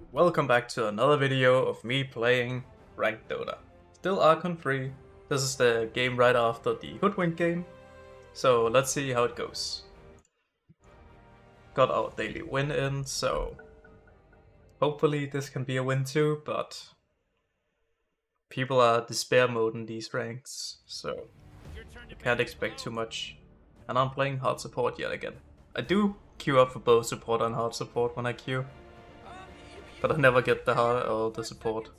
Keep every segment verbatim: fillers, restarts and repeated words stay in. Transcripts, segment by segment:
Welcome back to another video of me playing Ranked Dota. Still Archon free. This is the game right after the Hoodwink game. So let's see how it goes. Got our daily win in, so hopefully this can be a win too, but people are despair mode in these ranks, so I can't expect too much. And I'm playing hard support yet again. I do queue up for both support and hard support when I queue, but I never get the hard or the support.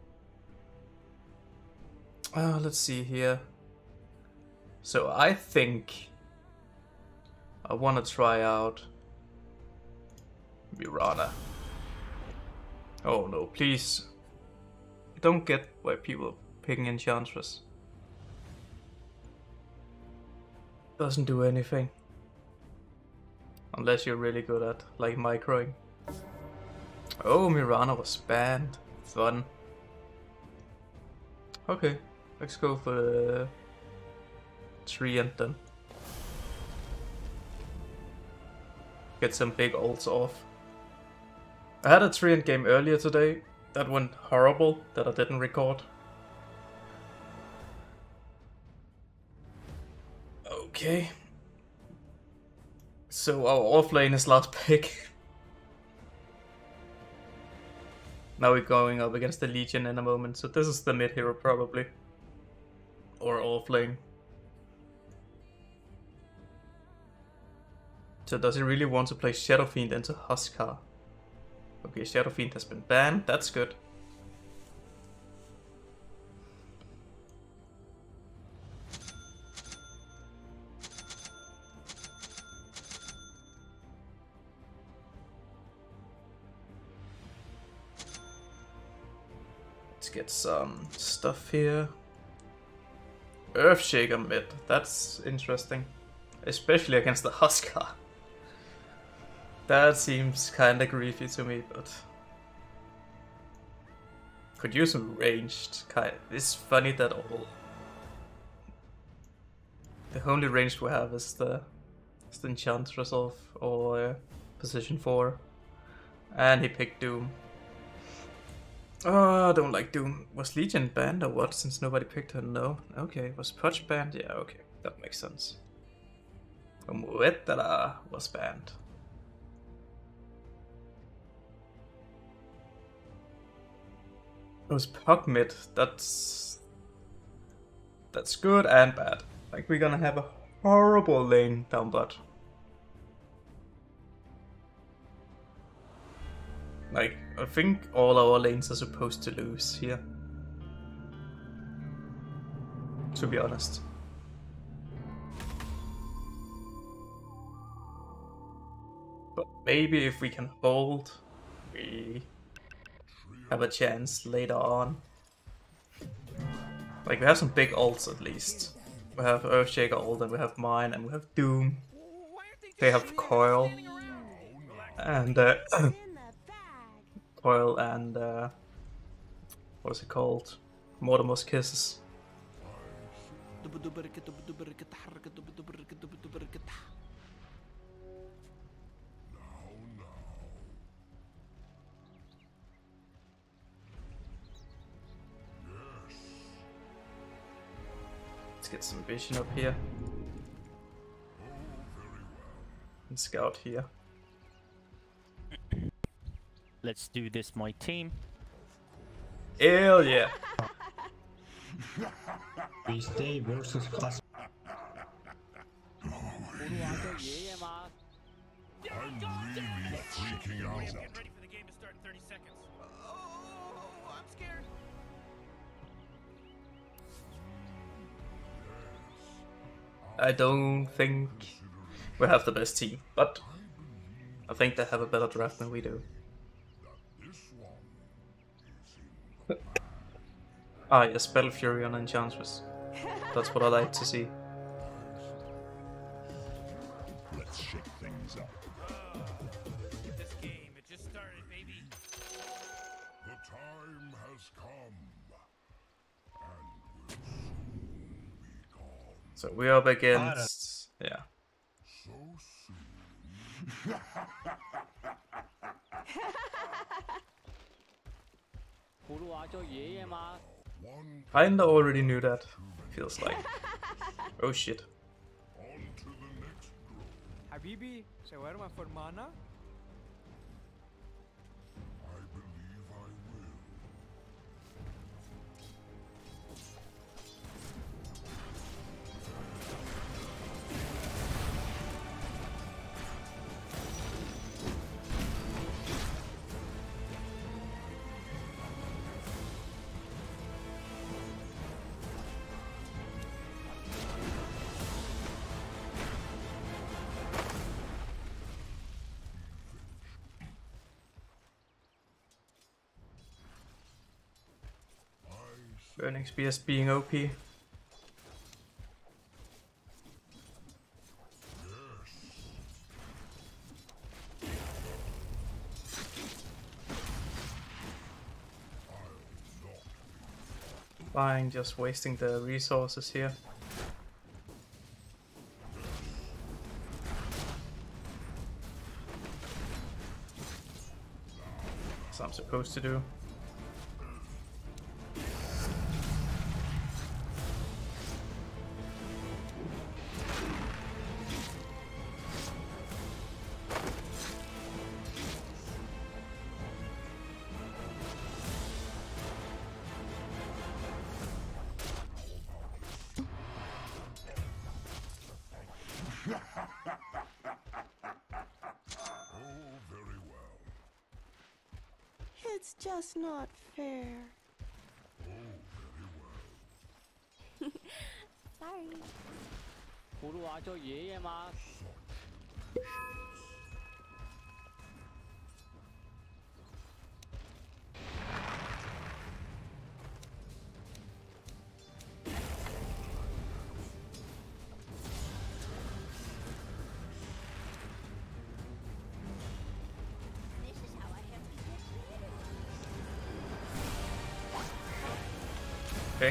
Uh, let's see here. So I think I want to try out Mirana. Oh no, please. I don't get why people picking Enchantress. Doesn't do anything. Unless you're really good at, like, microing. Oh, Mirana was banned. Fun. Okay, let's go for the Treant then. Get some big ults off. I had a Treant game earlier today. That went horrible, that I didn't record. Okay. So our off lane is last pick. Now we're going up against the Legion in a moment, so this is the mid hero probably. Or off lane. So does he really want to play Shadow Fiend into Huskar? Okay, Shadow Fiend has been banned, that's good. Let's get some stuff here. Earthshaker mid, that's interesting. Especially against the Huskar. That seems kinda griefy to me, but could use some ranged kind. It's funny that all the only ranged we have is the, is the Enchantress of or uh, position four, and he picked Doom. Oh, I don't like Doom. Was Legion banned or what? Since nobody picked her, no. Okay, was Pudge banned? Yeah, okay, that makes sense. Muetara was banned. It was Pug mid. That's that's good and bad. Like, we're gonna have a horrible lane down bot. Like, I think all our lanes are supposed to lose here. To be honest. But maybe if we can hold, we have a chance later on. Like, we have some big ults at least. We have Earthshaker ult, and we have mine, and we have Doom. They have Coil. And, uh, Coil and, uh, what's it called? Mortimer's Kisses. Let's get some vision up here. And scout here. Let's do this, my team. Hell yeah! We stay versus class. I'm really freaking out. Get ready for the game to start in thirty seconds. Oh, I'm scared. I don't think we have the best team, but I think they have a better draft than we do. Ah, yeah, Spell Fury on Enchantress. That's what I like to see. Let's shake things up. This game, it just started, baby. The time has come, and will soon be gone. So we're up against... yeah. So soon. One Kinda already knew that, feels like. Oh shit. on to the next grove. Habibi, shawarma for Mana? I believe I will. Burning Spears being O P. Fine, just wasting the resources here. As I'm supposed to do. Oh, very well. It's just not fair. Oh, very well. Sorry. This is how I have to get rid of it. Okay.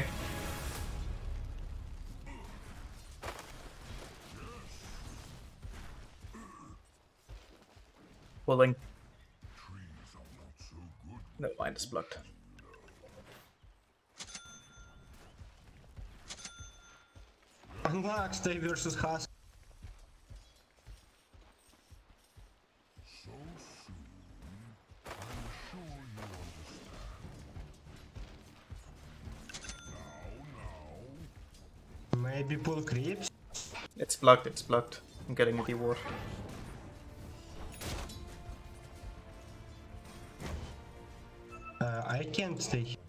Pulling. Trees are not so good. No, mine is blocked. Unlock stay versus Has. So soon. I'm sure you understand. Now, now. Maybe pull creeps. It's blocked, it's blocked. I'm getting a D-ward. Uh, I can't stay here.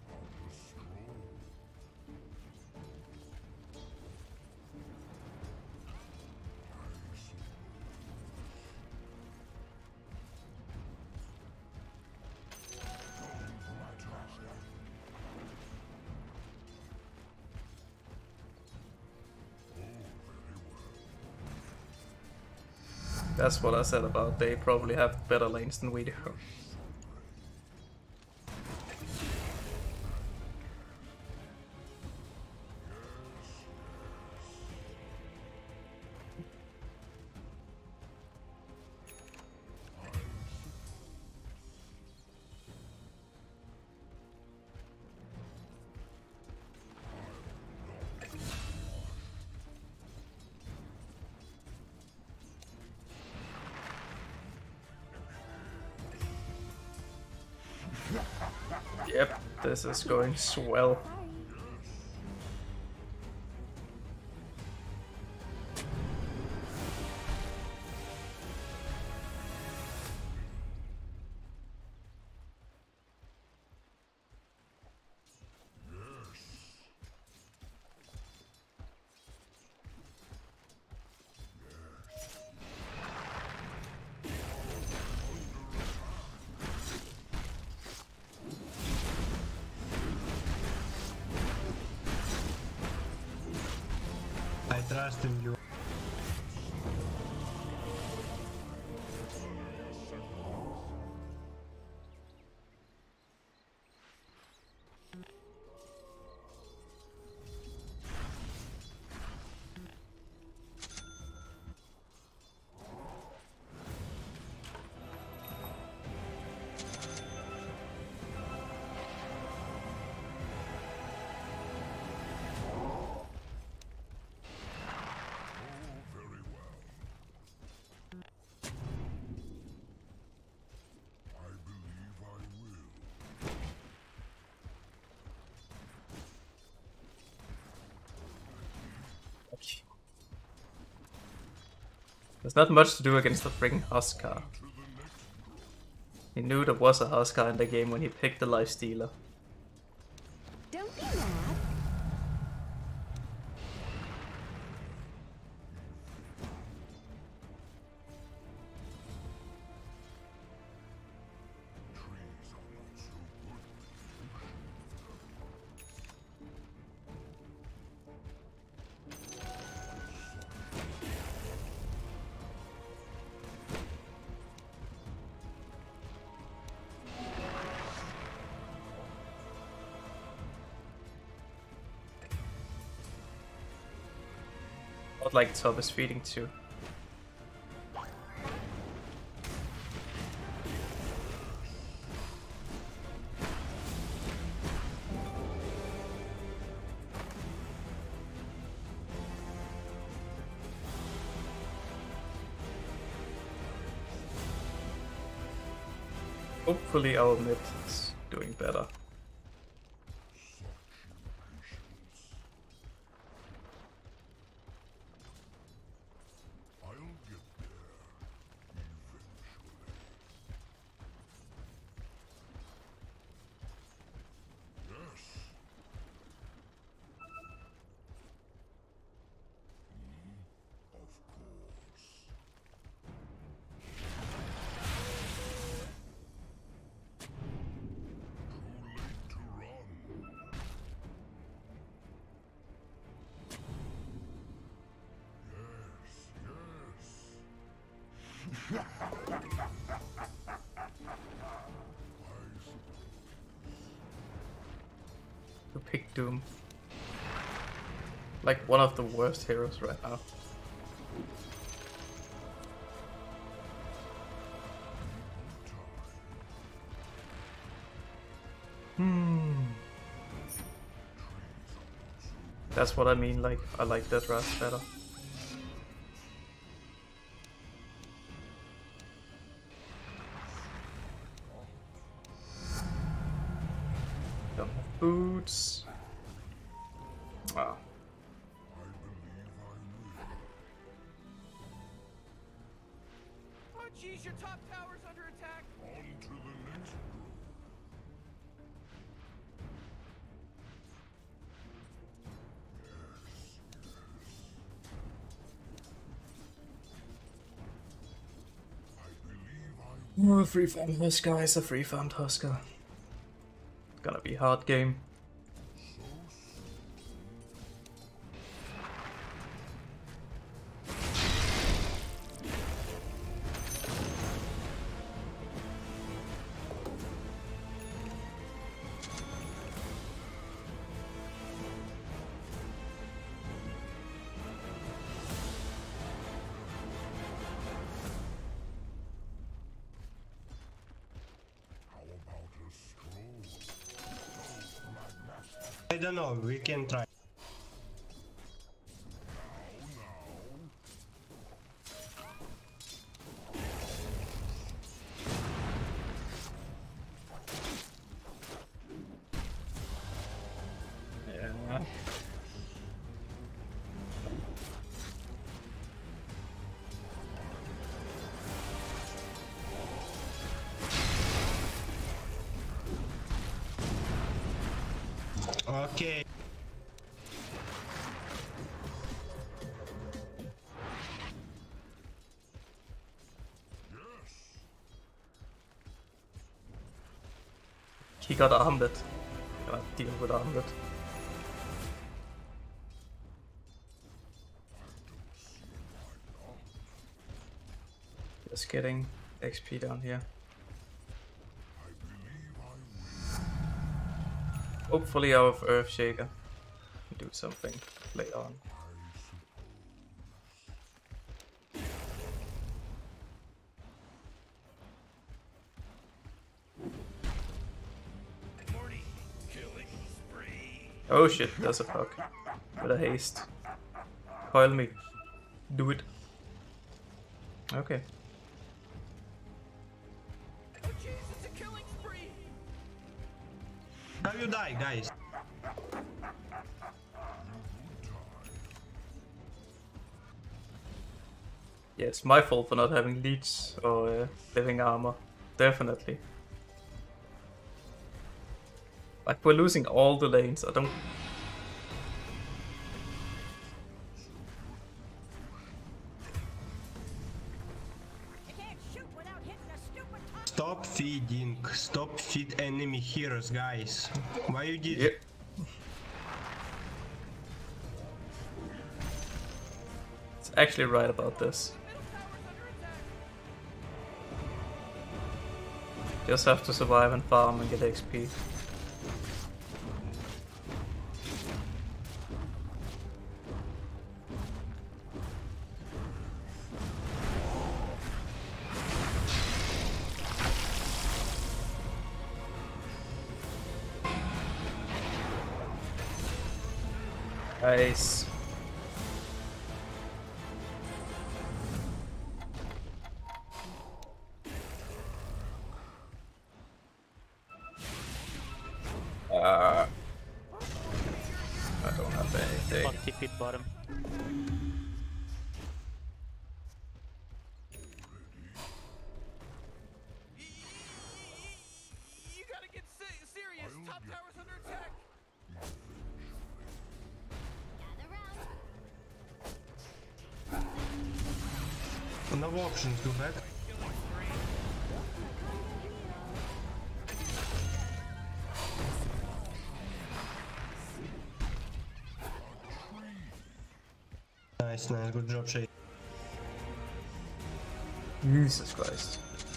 That's what I said about they probably have better lanes than we do. Yep, this is going swell. I trust in you. There's not much to do against the freaking Huskar. He knew there was a Huskar in the game when he picked the Lifestealer. Don't be mad. Not like top is feeding too. Hopefully our mid is doing better. I'll get there eventually. Yes. Mm, of course. Too late to run. Yes, yes. To pick Doom. Like one of the worst heroes right now. Hmm. That's what I mean, like, I like that Raz better. Don't have boots. Wow. I believe I will. Oh jeez, your top tower's under attack. On to the next group. I believe I Oh, free farmed Huskar is a free farmed Huskar. Gonna be hard game. How about a stroll? I don't know, we can try. Yeah. Okay. He got armored. Gonna deal with armored. Just getting X P down here. Hopefully our Earthshaker can do something later on. Morty, killing spree. Oh shit, there's a fuck. With a haste. Coil me. Do it. Okay. Oh jeez, it's a killing spree. How you die, guys? Yeah, it's my fault for not having leech or uh, living armor. Definitely. Like, we're losing all the lanes. I don't... Stop feeding. Stop feed enemy heroes, guys. Why you did? Yeah. It's actually right about this. Just have to survive and farm and get X P. Nice. Uh, I don't have anything. Fuck T P bottom. You gotta get se- serious. Top tower's under attack. No options, go back. Nice, nice, good job, Shay. Jesus Christ.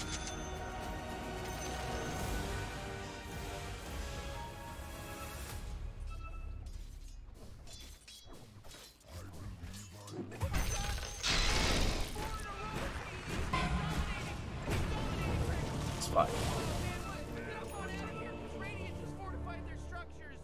It's fine. Radiant just fortified their structures.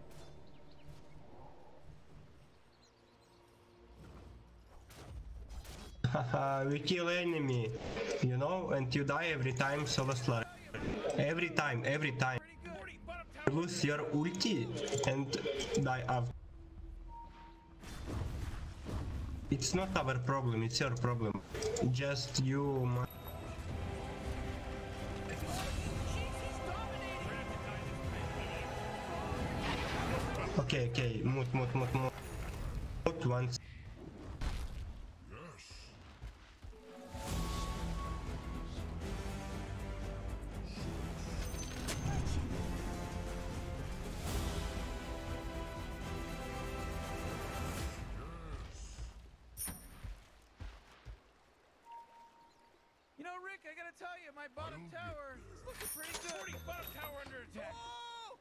Haha, we kill enemy, you know, and you die every time, solo slaughter. Every time, every time. You lose your ulti and die after. It's not our problem, it's your problem. Just you. ma- Okay, okay, mute, mute, mute, mute. Mute once. You know, Rick, I gotta tell you, my bottom tower is looking pretty good. forty bottom tower under attack. Oh!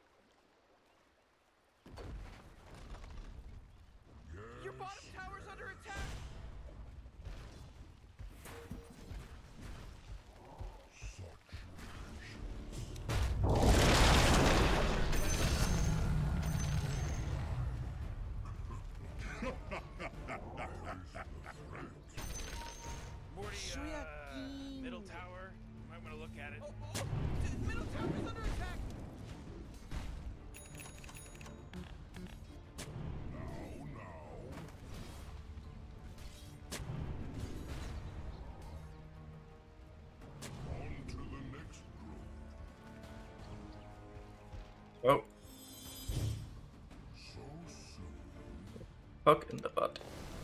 Your bottom tower's under attack. Morty, uh, middle tower. Might want to look at it. Oh, oh, oh. Middle tower's under attack. On to the next group. Oh, So soon. fuck in the butt.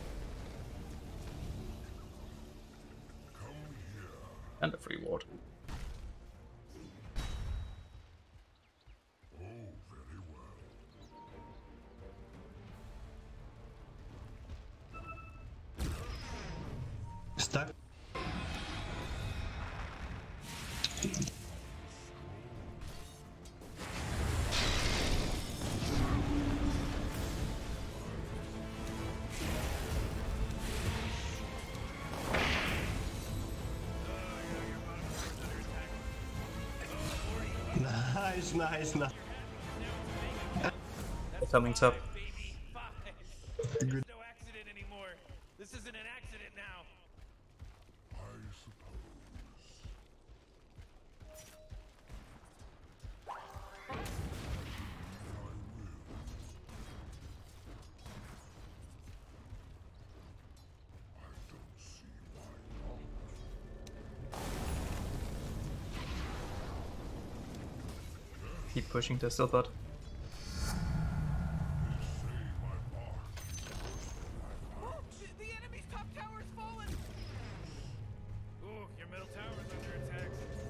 Come here. And a free ward. Oh, very well. Stuck. Nice, nice, nice. Coming top. Baby, five. There's no accident anymore. This isn't an accident now. I suppose. I will. I don't see why keep pushing the still bot. Oh, the, the enemy's top tower's fallen! Ooh, your middle tower's under attack.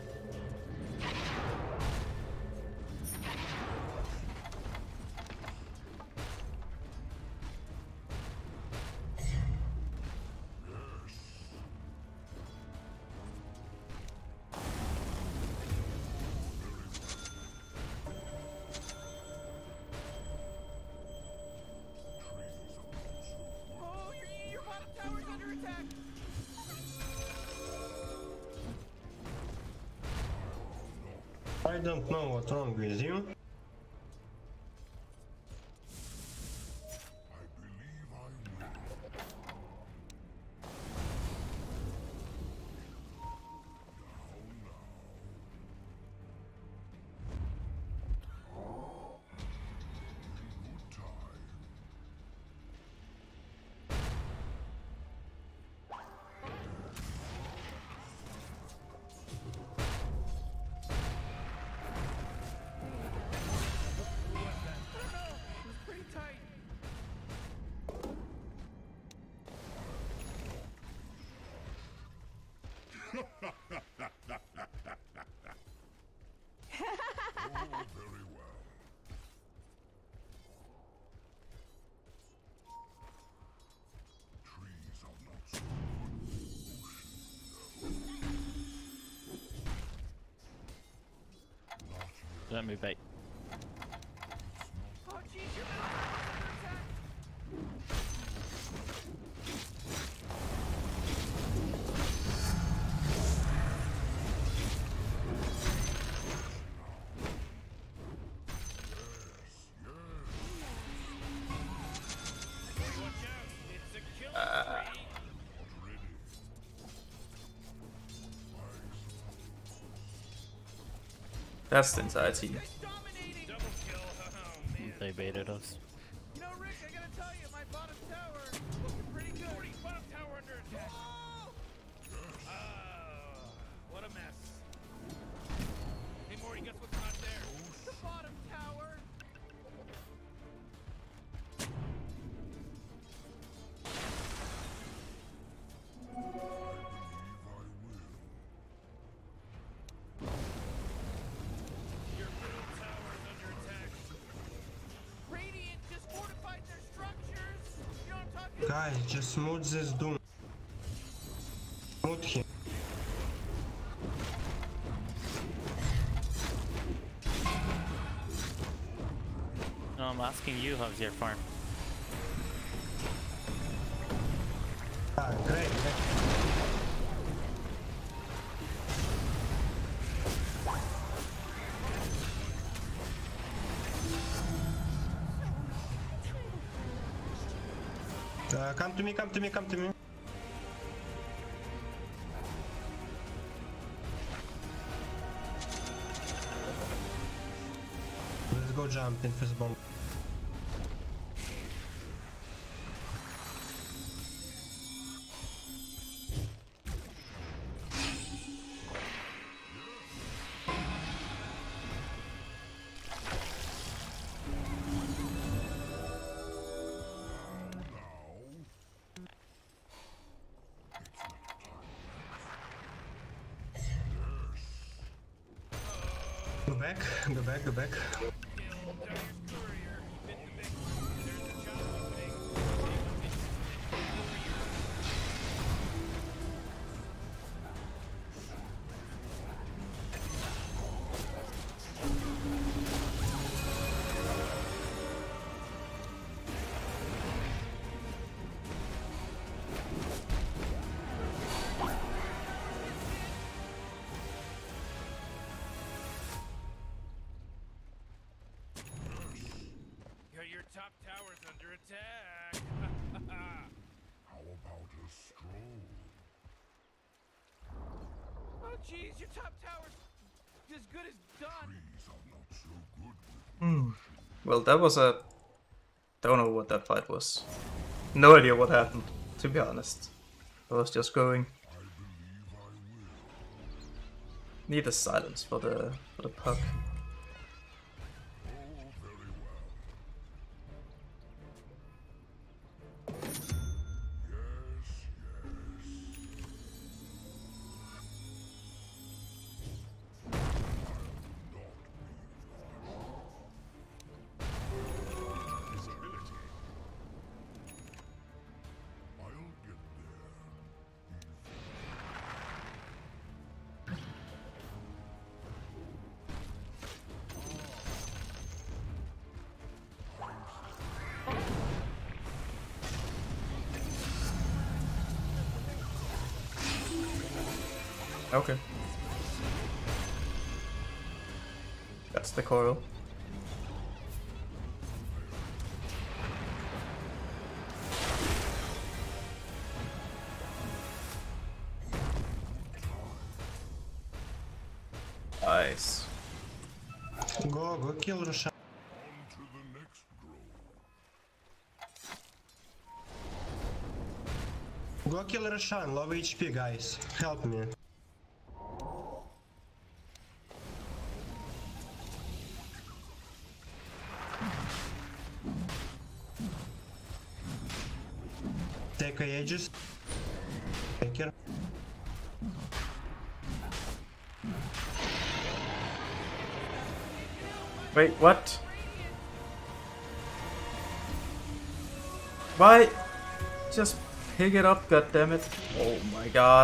Oh, your, your bottom tower's under attack! I don't know what's wrong with you. I believe I will. Good time. I don't know, it was pretty tight. Oh, very well. Trees are not so good. Not yet. Don't move bait. Oh, jeez, your middle tower's under attack! Watch out, it's a kill spree! That's the entire team. Guys dominating! Double kill, oh man. They baited us. You know, Rick, I gotta tell you, my bottom tower is looking pretty good. forty, bottom tower under attack. Oh! Oh, what a mess. Hey, Morty, guess what's not there? The bottom tower. Your middle tower's under attack. Radiant just fortified their structures. You know what I'm talking about? Guys, just smooth this doom. Smooth him. No, I'm asking you how's your farm. Ah, great, great. Uh, come to me, come to me, come to me. Let's go jump in fist bomb. Go back, go back, go back. Your top tower's under attack. How about a stroll? Oh, jeez, your top tower's as good as done. Trees are not so good with Hmm. Well, that was a... Don't know what that fight was. No idea what happened, to be honest. I was just going. I believe I will. Need a silence for the for the puck. Okay. That's the coil. Nice. Go, go kill Roshan. On to the next grove. Go kill Roshan, low H P guys. Help me. Take a Aegis. Take care. Wait, what? Why? Just pick it up, goddammit. Oh my god.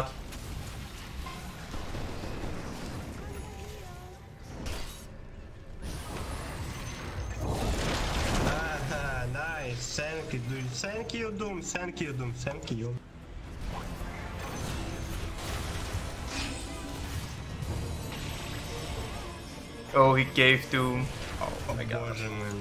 Ah, nice. Thank you, dude. Thank you, Doom. Thank you, Doom. Thank you. Oh, he gave Doom. Oh my god. Боже мой.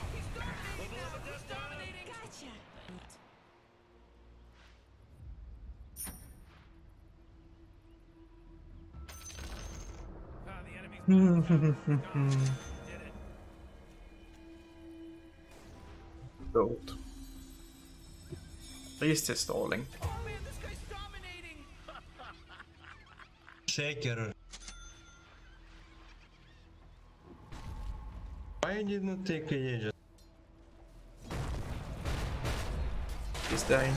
Ah, the enemy's did it. Gold. At least he's stalling. Oh man, this guy's dominating. Shaker. Why did not take a Aegis? He's dying.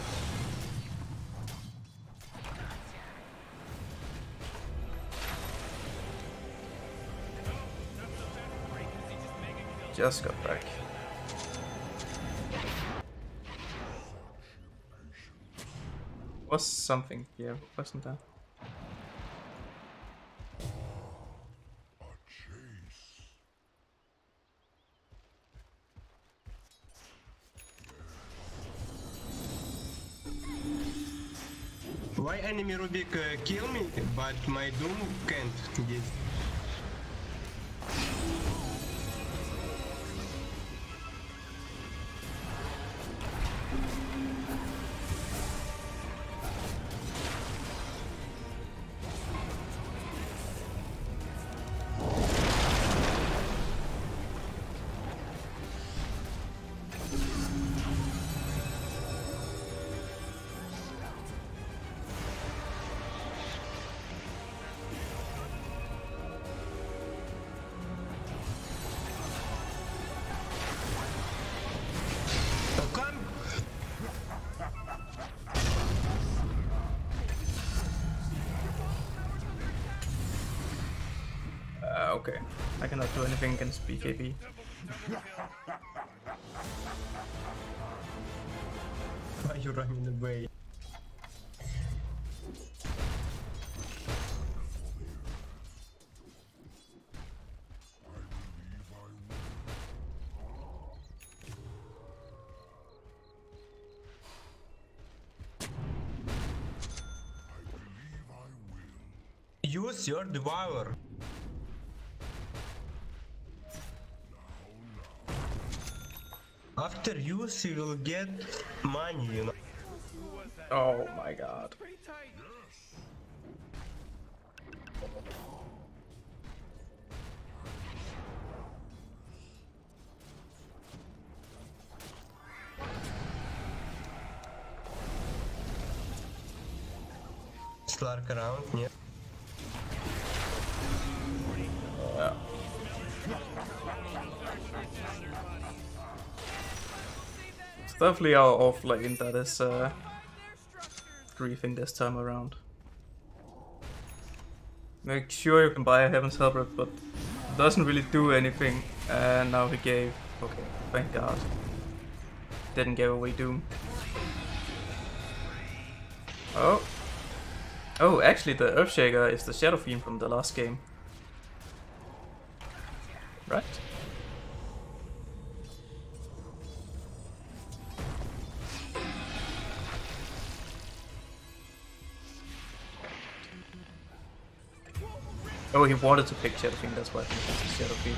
Just got back. Was something here, wasn't there? A chase. Why enemy Rubik uh, kill me, but my Doom can't get? Oh, come! Uh, okay. I cannot do anything against B K B. Why you running away? Use your devour. After use, you will get money, you know. Oh my god. Pretty tight. Slark around, yeah. Yeah. It's definitely our off lane that is uh, griefing this time around. Make sure you can buy a Heaven's Helper, but it doesn't really do anything. And now he gave. Okay, thank God. Didn't give away Doom. Oh. Oh, actually the Earthshaker is the Shadow Fiend from the last game. Right? Oh, he wanted to pick Shadowfiend, that's why I think it's Shadowfiend.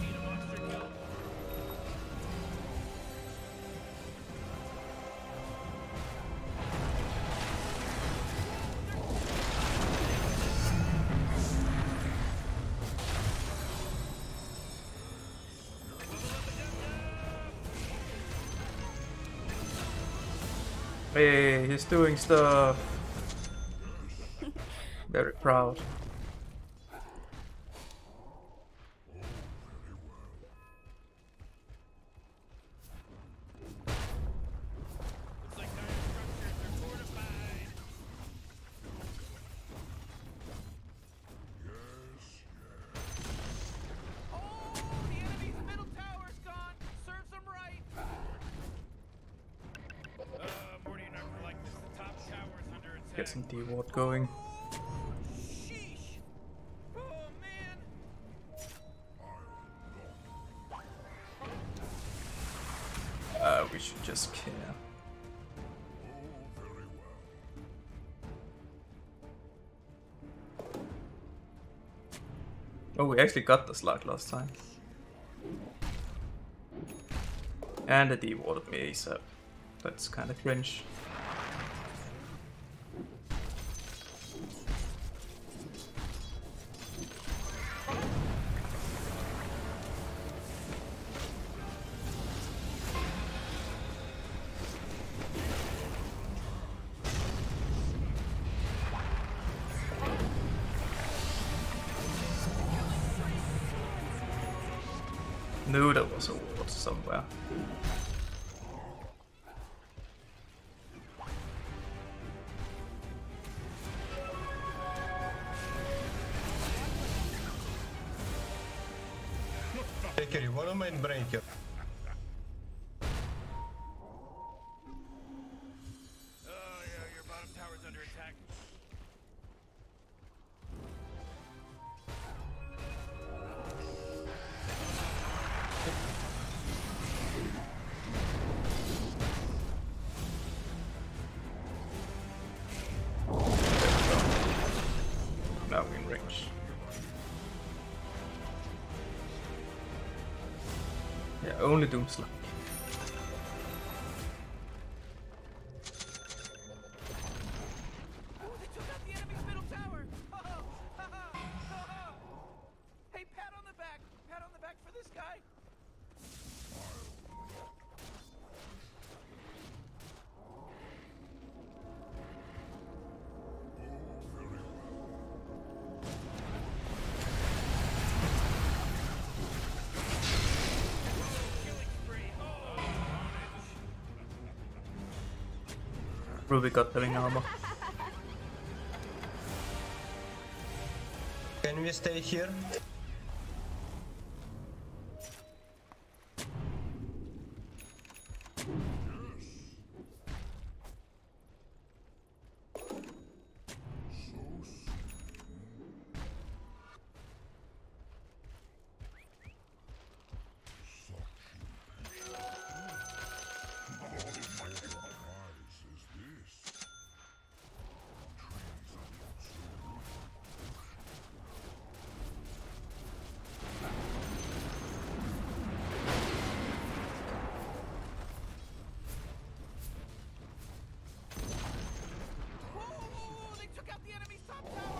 Hey, he's doing stuff. Very proud. Looks like our structures are fortified. Oh, the enemy's middle tower's gone. Serves them right. Uh, Morty and I were like this. The top tower's under attack. Get some D-Ward going. Sheesh. Oh, man. Uh, we should just care. Oh, we actually got the slug last time. And it de-warded me ASAP. That's kind of cringe. Knew there was a ward somewhere. Breaker, what am I in breaker? Oh, yeah, your bottom tower's under attack. Now we're in range. Yeah, only Doomslug. Oh, they took out the enemy's middle tower. Oh, oh, oh, oh. Hey, pat on the back. Pat on the back for this guy. Killing spree. Oh, Ruby got living armor. Can we stay here? whoa, whoa, whoa, they took out the enemy's top tower.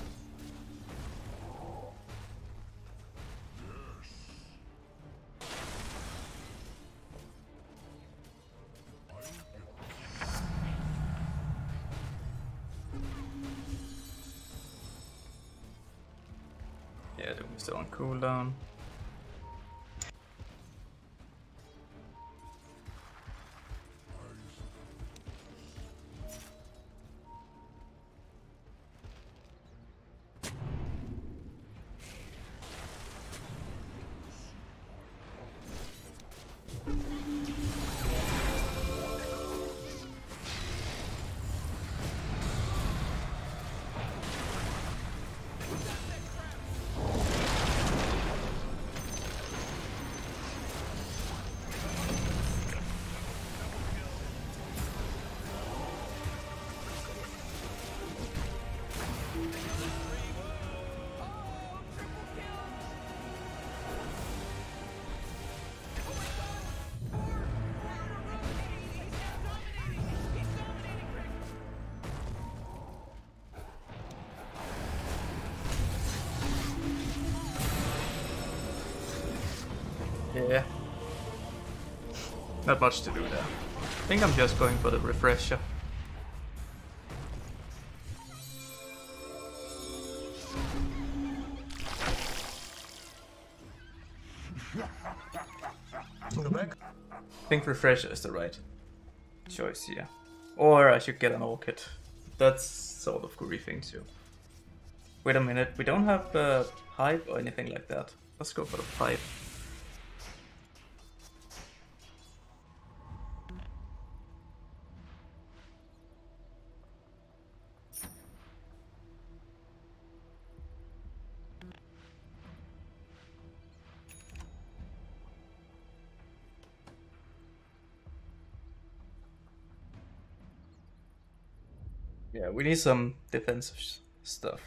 Yeah, Doom is still on cooldown. Yeah. Not much to do there. I think I'm just going for the refresher. Go back. I think refresher is the right choice here. Or I should get an orchid. That's sort of griefing too. Wait a minute, we don't have uh, pipe or anything like that. Let's go for the pipe. Yeah, we need some defensive s- stuff.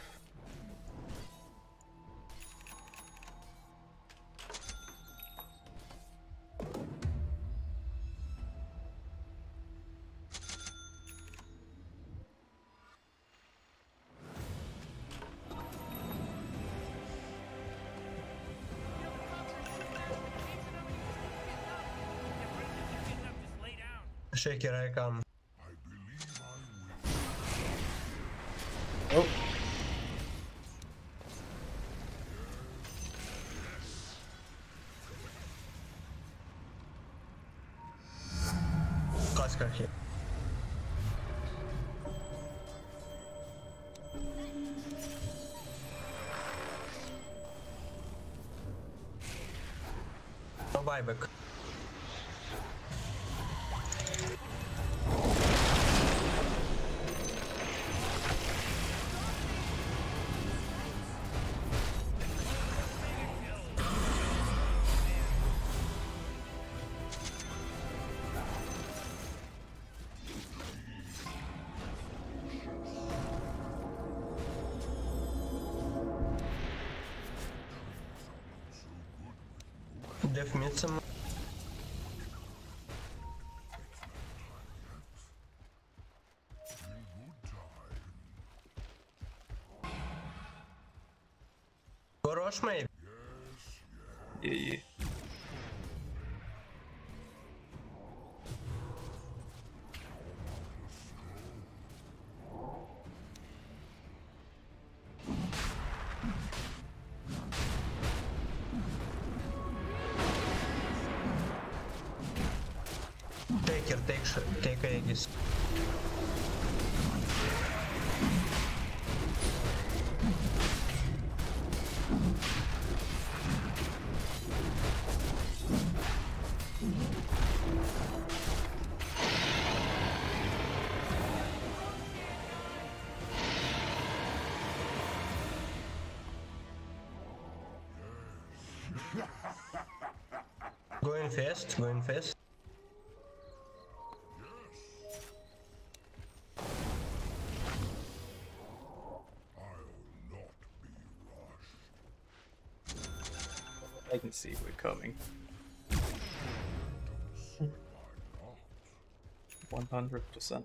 Shaker, I come. Oh, Kaskar here. No buyback. Def mid some. Go Rosh maybe. yeah, yeah. Take her, take sh take Aegis. Going fast, going fast. I can see we're coming. one hundred percent.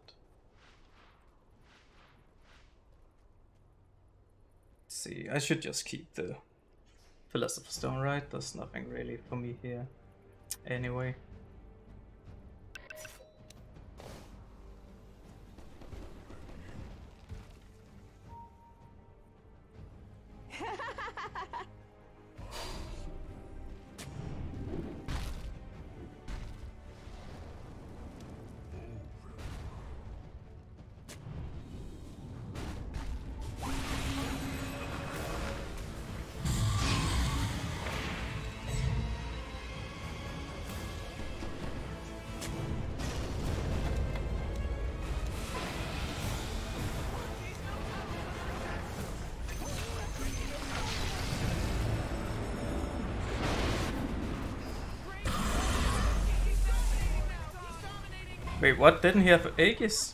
See, I should just keep the Philosopher's Stone, right? There's nothing really for me here. Anyway. Wait, what? Didn't he have Aegis?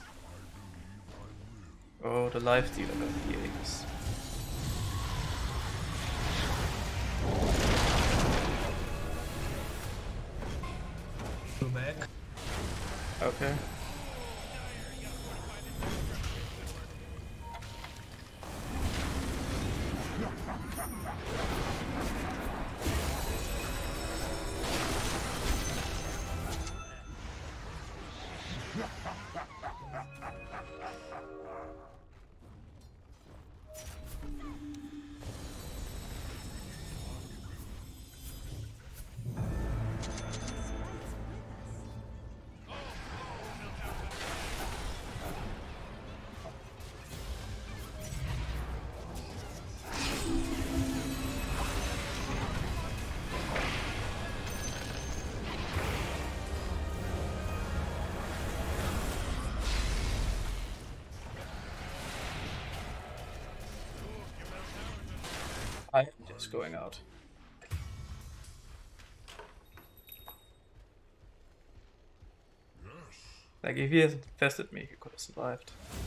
Oh, the life dealer got the Aegis. Go back. Okay. Just going out. Like, if he hadn't infested me, he could have survived.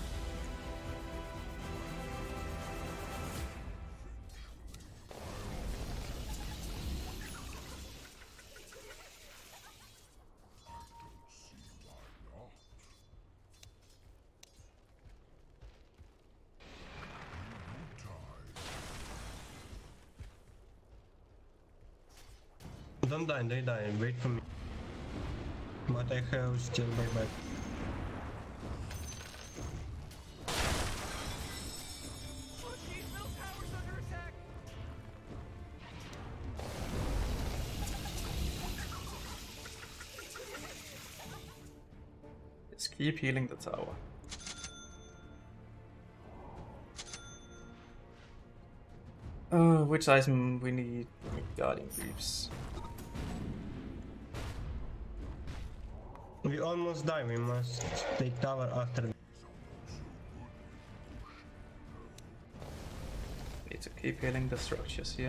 Don't die, they die, wait for me. But I have still buyback. Oh, geez, middle tower's under attack. Just keep healing the tower. Uh, which item we need? We need Guardian Reefs. We almost die, we must take tower after. Need to keep healing the structures here.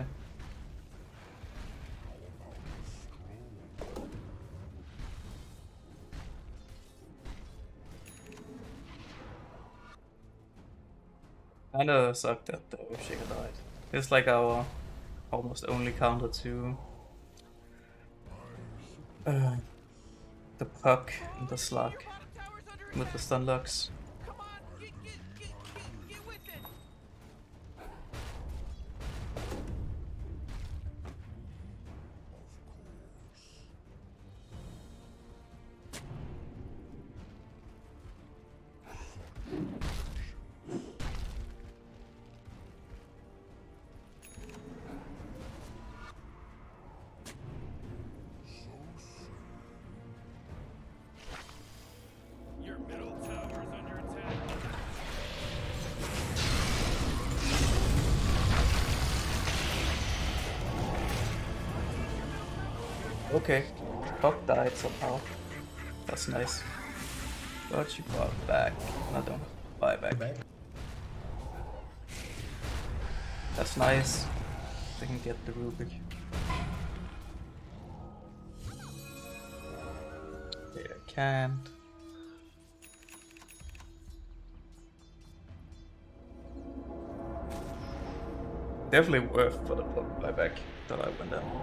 Kinda sucked that the Earthshaker died. It's like our almost only counter to uh, the puck and the slug Bottom tower's under with the attack. stun locks. Come on, get, get, get, get, get with it. Your middle tower's under attack. Okay, puck died somehow. That's nice. But you brought back. I don't buy back. Back. That's nice. They can get the Rubik. Okay, I can't. Definitely worth for the puck buyback that I went down.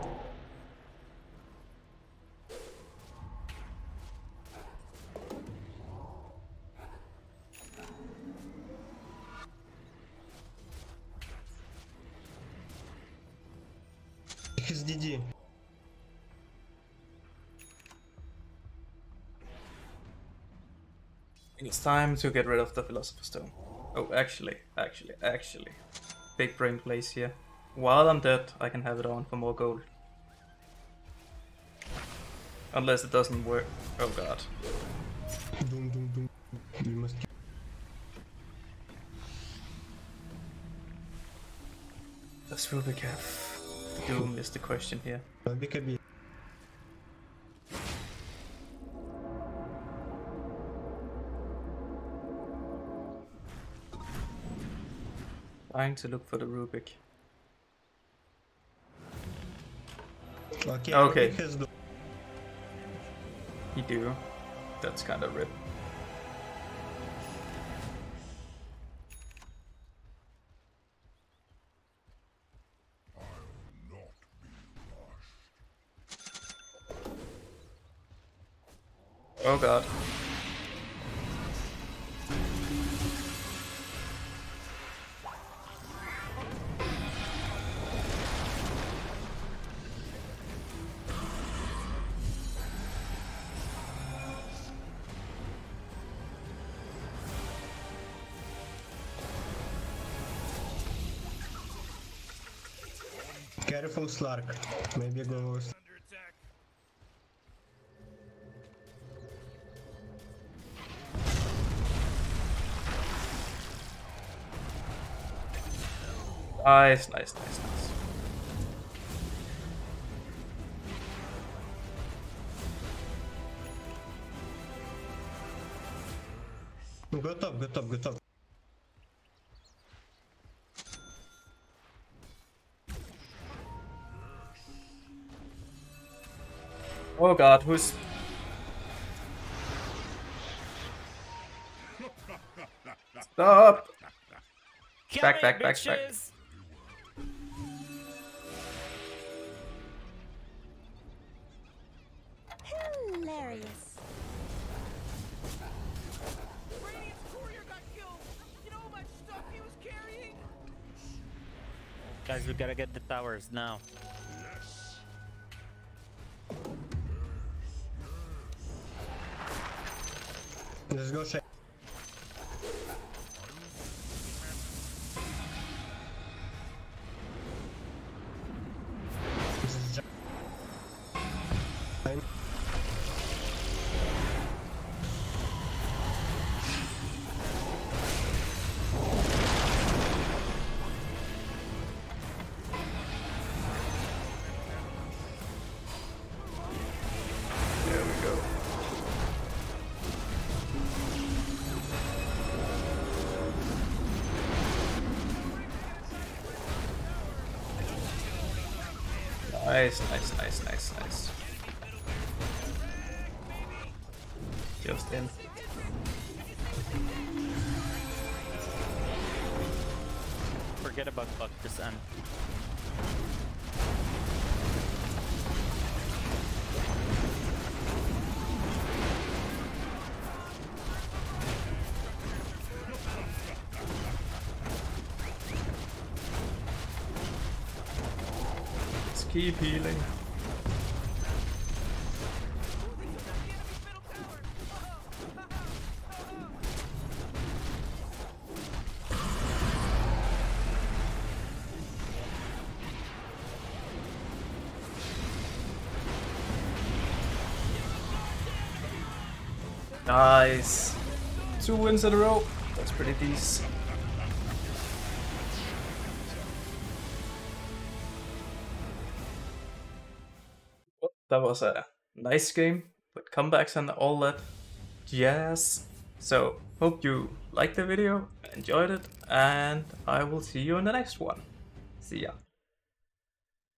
His D D. It's time to get rid of the Philosopher's Stone. Oh, actually, actually, actually. Big brain plays here. While I'm dead, I can have it on for more gold. Unless it doesn't work. Oh god. Doom, doom, doom. We must. Does Rubik have Doom is the question here. B K B. Trying to look for the Rubik. Okay. Okay. Rubik has Doom. He do. That's kind of rip. Oh god. Careful, Slark. Maybe go. Under attack. Nice, nice, nice, nice. Go top, go top, go top. Oh god, who's... Stop! Back, back, back, back. bitches! Hilarious. Radiant's courier got killed. You know how much stuff he was carrying? Guys, we gotta get the towers now. Let's go check. This is just- There we go. Nice, nice, nice, nice, nice. Just in. Forget about Buck, just end. Let's keep healing. Nice. Two wins in a row. That's pretty decent. Well, that was a nice game with comebacks and all that jazz. So, hope you liked the video, enjoyed it, and I will see you in the next one. See ya.